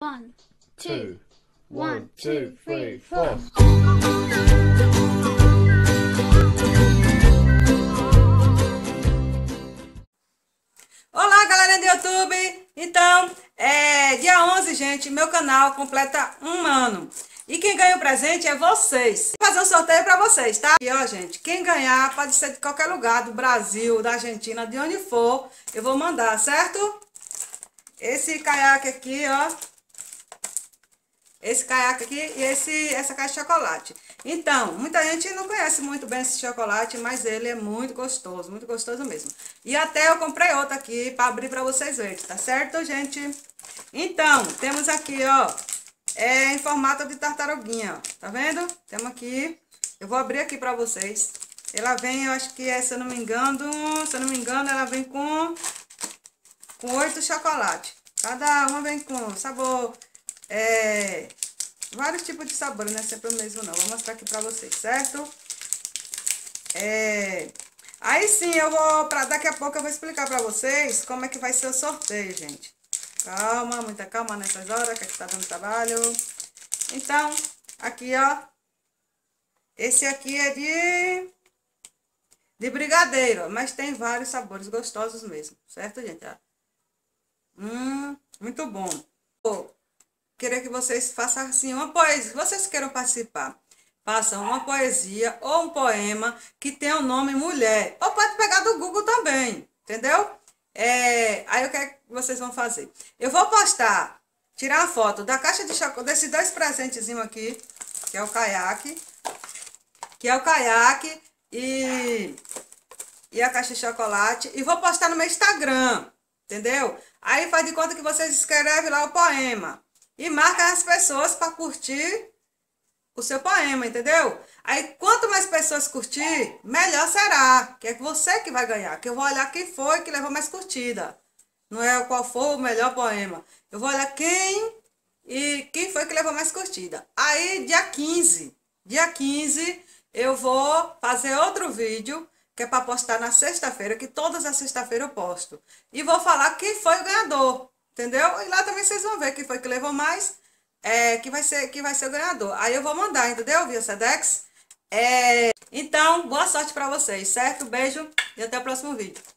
One, two, 1, 2, 3, 4. Olá, galera do YouTube! Então, dia 11, gente, meu canal completa 1 ano. E quem ganha o presente é vocês. Vou fazer um sorteio pra vocês, tá? E ó, gente, quem ganhar pode ser de qualquer lugar, do Brasil, da Argentina, de onde for, eu vou mandar, certo? Esse caiaque aqui, ó. Esse caiaque aqui e essa caixa de chocolate. Então, muita gente não conhece muito bem esse chocolate, mas ele é muito gostoso mesmo. E até eu comprei outro aqui para abrir para vocês verem, tá certo, gente? Então, temos aqui, ó, em formato de tartaruguinha, ó, tá vendo? Temos aqui, eu vou abrir aqui para vocês. Ela vem, eu acho que se eu não me engano, ela vem com 8 chocolates. Cada uma vem com sabor... vários tipos de sabores, não é sempre o mesmo não. Vou mostrar aqui pra vocês, certo? Aí sim, daqui a pouco eu vou explicar pra vocês como é que vai ser o sorteio, gente. Calma, muita calma nessas horas, que aqui tá dando trabalho. Então, aqui, ó. Esse aqui é de brigadeiro, mas tem vários sabores gostosos mesmo, certo, gente? Muito bom. Queria que vocês façam assim uma poesia. Se vocês queiram participar, façam uma poesia ou um poema que tenha o nome mulher. Ou pode pegar do Google também, entendeu? Aí o que é que vocês vão fazer? Eu vou postar, tirar uma foto da caixa de chocolate, desses 2 presentezinhos aqui, que é o caiaque. E a caixa de chocolate. E vou postar no meu Instagram, entendeu? Aí faz de conta que vocês escrevem lá o poema. E marca as pessoas para curtir o seu poema, entendeu? Aí, quanto mais pessoas curtir, melhor será. Que é você que vai ganhar. Que eu vou olhar quem foi que levou mais curtida. Não é qual foi o melhor poema. Eu vou olhar quem foi que levou mais curtida. Aí, dia 15, eu vou fazer outro vídeo, que é para postar na sexta-feira, que todas as sexta-feiras eu posto. E vou falar quem foi o ganhador. Entendeu? E lá também vocês vão ver quem foi que levou mais, que vai ser o ganhador. Aí eu vou mandar, entendeu? Via Sedex. Então, boa sorte pra vocês, certo? Beijo e até o próximo vídeo.